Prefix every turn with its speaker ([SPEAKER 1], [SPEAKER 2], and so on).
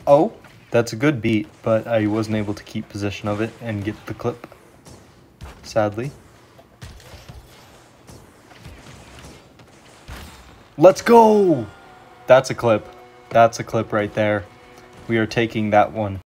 [SPEAKER 1] Oh, that's a good beat, but I wasn't able to keep possession of it and get the clip, sadly. Let's go! That's a clip. That's a clip right there. We are taking that one.